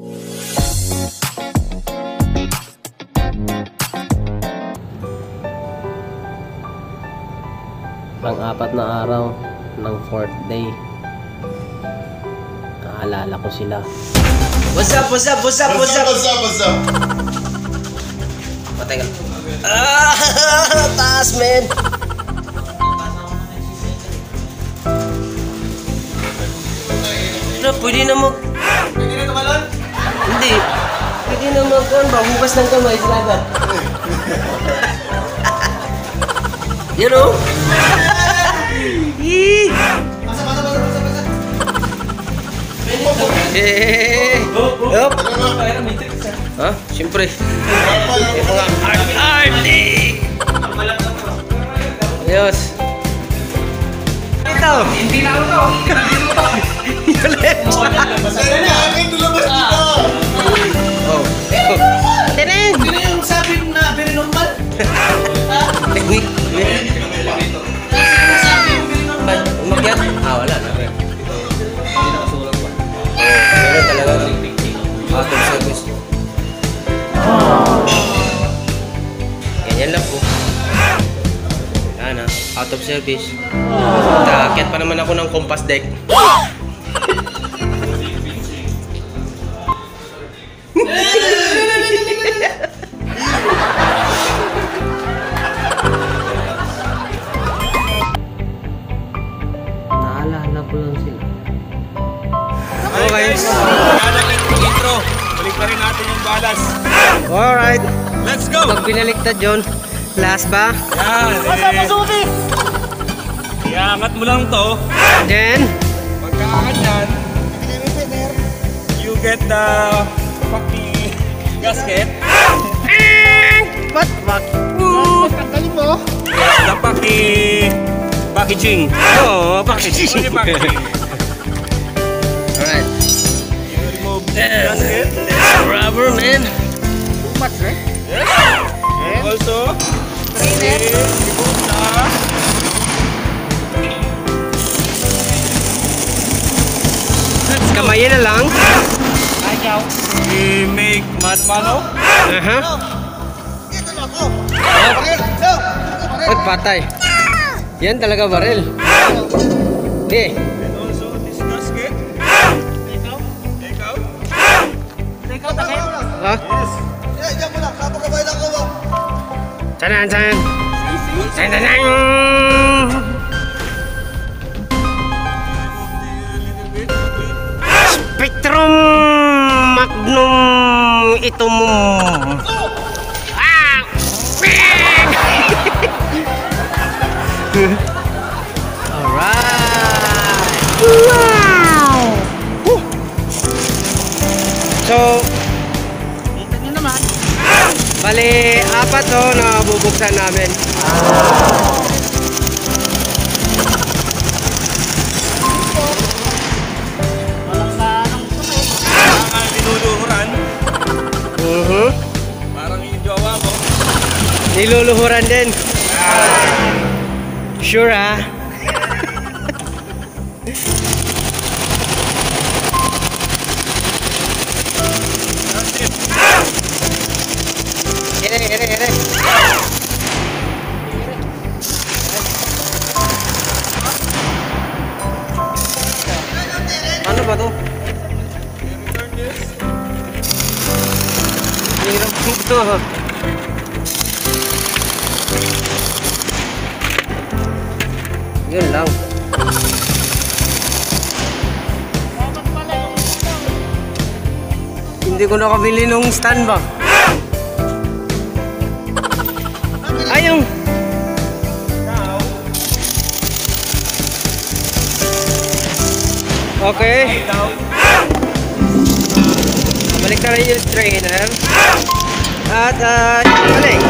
Pang-apat na araw ng 4th day. Naalala ko sila. What's up? Matagal. Taas, men! Pwede na mag... Pwede na tumalon? Hindi. Pwede na hugas ng kamay sa lagat. You know? Basa. Yup. Ha? Siyempre. Yung mga arte! Ayos. Ito. Hindi na ako to. Yulit. Oh. Tinin! Hindi na yung sabi na very normal. Umakyat? Wala na. Meron talaga out of service. Ganyan lang po. Wala na. Out of service. Naakyat pa naman ako ng compass deck. Naalala ko lang sila. Okay. Nalagyan yung intro. Balik na rin natin yung balas. Alright. Let's go! Pag pinaliktad yun, last ba? Yan. Iangat mo lang to. Then, Pagkaangat yan, you get the fucking gasket. what? Fuck? Yes, the packaging. Oh, packaging. Only packaging. Alright. You remove the gasket. Rubber, man. Yes. And also, remove the Kamayin na lang. we make mano. Ay, patay. Yan talaga baril. Di. And also this gasket. Take out. Ha? Yes. Tanan, tanan. Tanan. Spectrum Magnum ito mo. Alright. Wow. So, Kita nyo naman. bali, apat to na bubuksan namin. Parang niluluhuran. Mhm. Parang yung jowa mo. Niluluhuran din. Sure ha? Ere. Ano ba to? Hirap dito. Yun lang. Hindi ko nakabili nung stand ba? Ayong! Okay. Balik na rin yung trainer. At, balik.